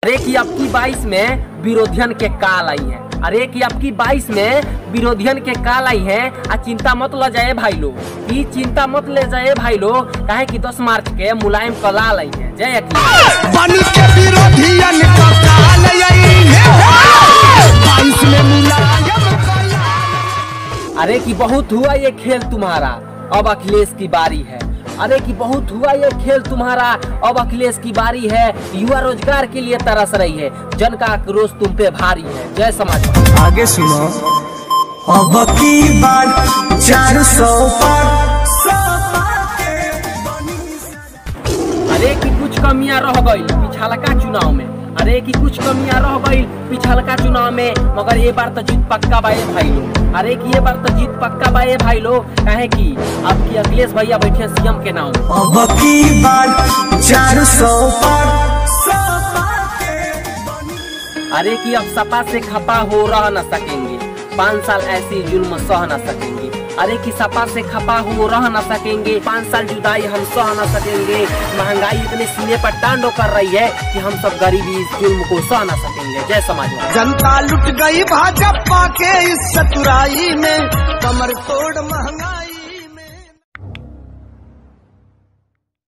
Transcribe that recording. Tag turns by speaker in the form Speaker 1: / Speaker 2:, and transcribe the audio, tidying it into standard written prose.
Speaker 1: अरे कि अब की 22 में विरोधियन के काल आई है। अरे कि अब की 22 में विरोधियन के काल आई है। आ चिंता मत ले जाए भाई लोग, ई चिंता मत ले जाए भाई लोग, काहे कि 10 मार्च के मुलायम कलाल आई है। जय
Speaker 2: बनी के विरोधियन का काल आई है 22 में मुलायम कलाल।
Speaker 1: अरे कि बहुत हुआ ये खेल तुम्हारा, अब अखिलेश की बारी है। अरे कि बहुत हुआ ये खेल तुम्हारा, अब अखिलेश की बारी है। युवा रोजगार के लिए तरस रही है, जन का आक्रोश तुम पे भारी है। जय समाज।
Speaker 2: आगे सुनो। अब की बार 400 पार।
Speaker 1: अरे कि कुछ कमियां रह गई पिछलका चुनाव में। अरे कि कुछ कमियां रह गई पिछलका चुनाव में, मगर ये बार तो जीत पक्का बा भाई लोग। अरे कि ये बार तो जीत पक्का बा भाई लोग, काहे कि अब की अखिलेश भैया बैठे सीएम के नाम।
Speaker 2: अब की बार 400 पार।
Speaker 1: अरे कि अब सपा से खपा हो रह न सकेंगे, 5 साल ऐसी जुल्म सह न सकेंगे। अरे कि सपा से खपा हो रह न सकेंगे, 5 साल जुदाई हम सह न सकेंगे। महंगाई इतने सीने पर टांडो कर रही है कि हम सब गरीबी इस जुल्म को सह न सकेंगे। जय समाजवादी।
Speaker 2: जनता लुट गई भाजपा के इस चतुराई में, कमर तोड़ महंगाई।